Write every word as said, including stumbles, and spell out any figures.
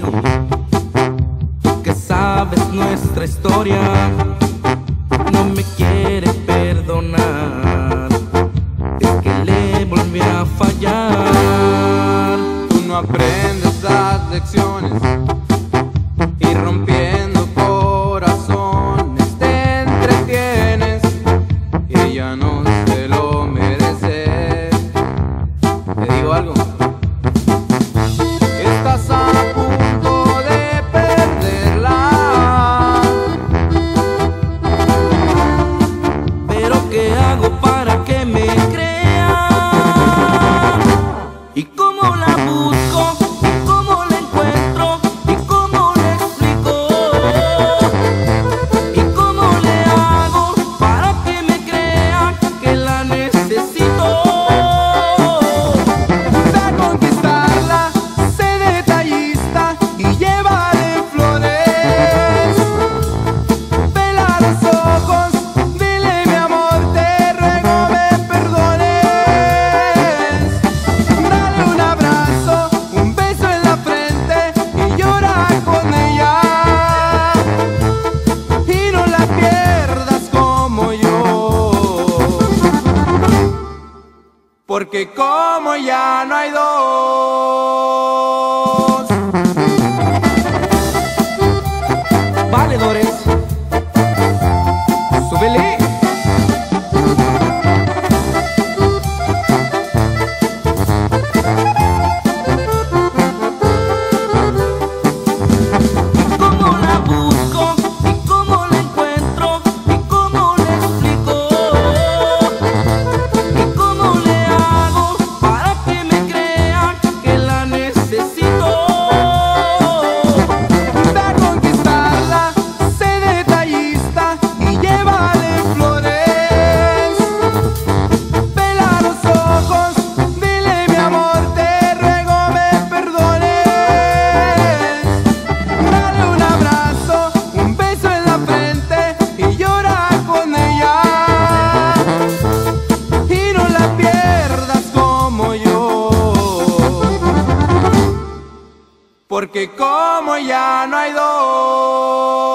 tú que sabes nuestra historia, no me quiere perdonar, es que le volví a fallar. Tú no aprendes las lecciones y rompiendo corazones te entretienes, y ella no se lo merece. Te digo algo, estás a punto de perderla, pero ¿qué hago para que me crea? ¿Y cómo la busco? ¿Y cómo la encuentro? ¿Y cómo le explico? ¿Y cómo le hago para que me crea que la necesito? para conquistarla, sé detallista y llévale flores. Vela los ojos, dile mi amor, te ruego me perdones. Dale un abrazo, un beso en la frente y llora con ella. Y no la pierdas como yo, porque como ya no hay dos. Valedores, Súbele. ¿cómo la busco? ¿Y cómo la encuentro? ¿Y cómo le explico? ¿Y cómo le hago para que me crea que la necesito? Ve a conquistarla, sé detallista y llévale flores. Vela los ojos, dile mi amor, te ruego me perdones. Dale un abrazo, un beso en la frente y llora con ella. Y no la pierdas como yo, porque como ya no hay dos.